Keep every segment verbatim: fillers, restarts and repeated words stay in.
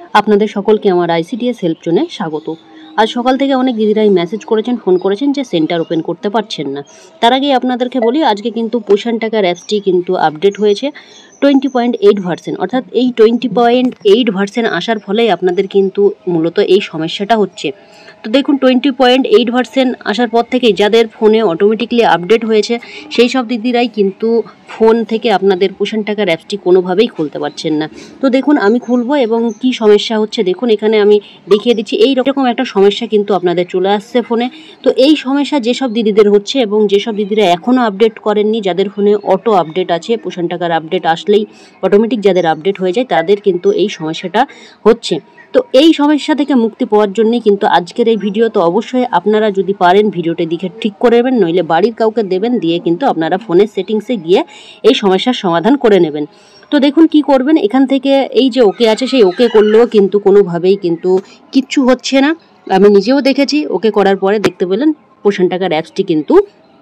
আপনাদের সকলকে আমার আইসিডিএস হেল্প জোনে স্বাগত। আজ সকাল থেকে অনেক দিদিরাই মেসেজ করেছেন, ফোন করেছেন যে সেন্টার ওপেন করতে পারছেন না। তার আগে আপনাদেরকে বলি, আজকে কিন্তু পোষণ টাকার অ্যাপসটি কিন্তু আপডেট হয়েছে টোয়েন্টি পয়েন্ট এইট ভার্সেন, অর্থাৎ এই টোয়েন্টি পয়েন্ট এইট ভার্সেন আসার ফলে আপনাদের কিন্তু মূলত এই সমস্যাটা হচ্ছে। তো দেখুন, টোয়েন্টি পয়েন্ট এইট ভার্সেন আসার পর থেকেই যাদের ফোনে অটোমেটিকলি আপডেট হয়েছে সেই সব দিদিরাই কিন্তু ফোন থেকে আপনাদের পোষণ টাকার অ্যাপসটি কোনোভাবেই খুলতে পারছেন না। তো দেখুন, আমি খুলবো এবং কি সমস্যা হচ্ছে দেখুন, এখানে আমি দেখিয়ে দিচ্ছি। এই রকম একটা সমস্যা কিন্তু আপনাদের চলে আসছে ফোনে। তো এই সমস্যা যেসব দিদিদের হচ্ছে এবং যেসব দিদিরা এখনও আপডেট করেননি, যাদের ফোনে অটো আপডেট আছে, পোষণ টাকার আপডেট আসলেই অটোমেটিক যাদের আপডেট হয়ে যায়, তাদের কিন্তু এই সমস্যাটা হচ্ছে। তো এই সমস্যা থেকে মুক্তি পাওয়ার জন্যই কিন্তু আজকের এই ভিডিও। তো অবশ্যই আপনারা যদি পারেন ভিডিওটি দিকে ঠিক করে নেবেন, নইলে বাড়ির কাউকে দেবেন, দিয়ে কিন্তু আপনারা ফোনের সেটিংসে গিয়ে এই সমস্যার সমাধান করে নেবেন। তো দেখুন কি করবেন, এখান থেকে এই যে ওকে আছে সেই ওকে করলেও কিন্তু কোনোভাবেই কিন্তু কিচ্ছু হচ্ছে না। আমি নিজেও দেখেছি, ওকে করার পরে দেখতে পেলেন পোষণ টাকার অ্যাপসটি কিন্তু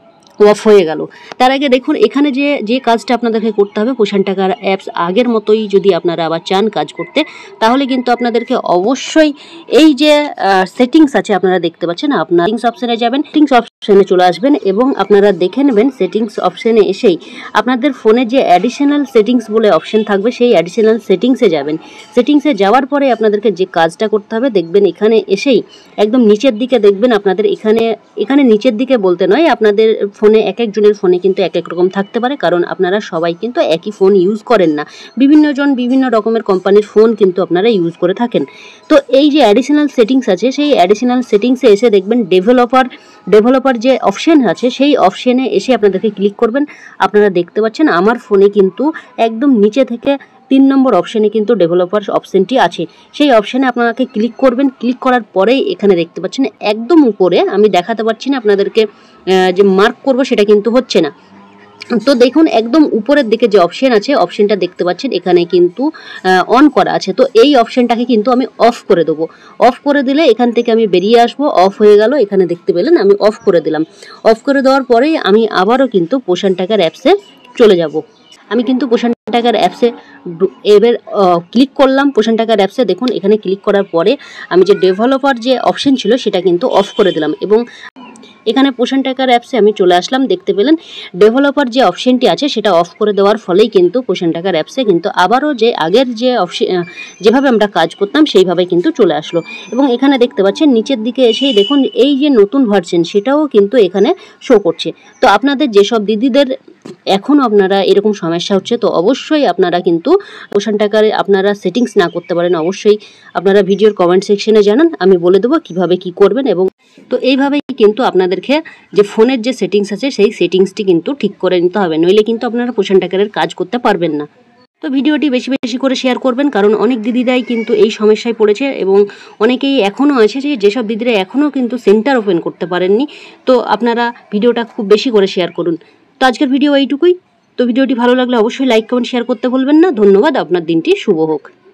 অফ হয়ে গেল। তার আগে দেখুন, এখানে যে যে কাজটা আপনাদেরকে করতে হবে, পোষণ টাকার অ্যাপস আগের মতোই যদি আপনারা আবার চান কাজ করতে, তাহলে কিন্তু আপনাদেরকে অবশ্যই এই যে সেটিংস আছে আপনারা দেখতে পাচ্ছেন, আপনার সেটিংস অপশানে যাবেন, সেটিংস অপশানে চলে আসবেন এবং আপনারা দেখে নেবেন সেটিংস অপশানে এসেই আপনাদের ফোনে যে অ্যাডিশনাল সেটিংস বলে অপশান থাকবে, সেই অ্যাডিশনাল সেটিংসে যাবেন। সেটিংসে যাওয়ার পরে আপনাদেরকে যে কাজটা করতে হবে, দেখবেন এখানে এসেই একদম নিচের দিকে দেখবেন আপনাদের এখানে এখানে নিচের দিকে বলতে নয়, আপনাদের ফোনে এক একজনের ফোনে কিন্তু এক এক রকম থাকতে পারে, কারণ আপনারা সবাই কিন্তু একই ফোন ইউজ করেন না, বিভিন্নজন বিভিন্ন রকমের কোম্পানির ফোন কিন্তু আপনারা ইউজ করে থাকেন। তো এই যে অ্যাডিশনাল সেটিংস আছে, সেই অ্যাডিশনাল সেটিংসে এসে দেখবেন ডেভেলপার ডেভেলপার যে অপশান আছে, সেই অপশানে এসে আপনাদেরকে ক্লিক করবেন। আপনারা দেখতে পাচ্ছেন আমার ফোনে কিন্তু একদম নিচে থেকে তিন নম্বর অপশানে কিন্তু ডেভেলপার অপশানটি আছে। সেই অপশানে আপনাকে ক্লিক করবেন। ক্লিক করার পরেই এখানে দেখতে পাচ্ছেন একদম উপরে, আমি দেখাতে পারছি না আপনাদেরকে, যে মার্ক করব সেটা কিন্তু হচ্ছে না। তো দেখুন একদম উপরের দিকে যে অপশান আছে, অপশানটা দেখতে পাচ্ছেন এখানে কিন্তু অন করা আছে। তো এই অপশানটাকে কিন্তু আমি অফ করে দেবো। অফ করে দিলে এখান থেকে আমি বেরিয়ে আসবো। অফ হয়ে গেল, এখানে দেখতে পেলেন আমি অফ করে দিলাম। অফ করে দেওয়ার পরেই আমি আবারও কিন্তু পোষণ টাকার অ্যাপসে চলে যাব। আমি কিন্তু পোষণ টাকার অ্যাপসে এবার ক্লিক করলাম। পোষণ টাকার অ্যাপসে দেখুন, এখানে ক্লিক করার পরে আমি যে ডেভেলপার যে অপশান ছিল সেটা কিন্তু অফ করে দিলাম এবং এখানে পোষণ টাকার অ্যাপসে আমি চলে আসলাম। দেখতে পেলেন ডেভেলপার যে অপশানটি আছে সেটা অফ করে দেওয়ার ফলেই কিন্তু পোষণ টাকার অ্যাপসে কিন্তু আবারও যে আগের যে অপশান যেভাবে আমরা কাজ করতাম সেইভাবে কিন্তু চলে আসলো। এবং এখানে দেখতে পাচ্ছেন নিচের দিকে এসেই দেখুন এই যে নতুন ভার্সন সেটাও কিন্তু এখানে শো করছে। তো আপনাদের যেসব দিদিদের এখনও আপনারা এরকম সমস্যা হচ্ছে, তো অবশ্যই আপনারা কিন্তু পোষণ টাকার আপনারা সেটিংস না করতে পারেন, অবশ্যই আপনারা ভিডিওর কমেন্ট সেকশনে জানান, আমি বলে দেবো কিভাবে কি করবেন। এবং তো এইভাবেই কিন্তু আপনাদেরকে যে ফোনের যে সেটিংস আছে সেই সেটিংসটি কিন্তু ঠিক করে নিতে হবে, নইলে কিন্তু আপনারা পোষণ টাকার কাজ করতে পারবেন না। তো ভিডিওটি বেশি বেশি করে শেয়ার করবেন, কারণ অনেক দিদিরাই কিন্তু এই সমস্যায় পড়েছে এবং অনেকেই এখনও আছে যে যেসব দিদিরা এখনও কিন্তু সেন্টার ওপেন করতে পারেননি। তো আপনারা ভিডিওটা খুব বেশি করে শেয়ার করুন। তো আজকের ভিডিও এইটুকুই। তো ভিডিওটি ভালো লাগলে অবশ্যই লাইক কমেন্ট শেয়ার করতে ভুলবেন না। ধন্যবাদ, আপনার দিনটি শুভ হোক।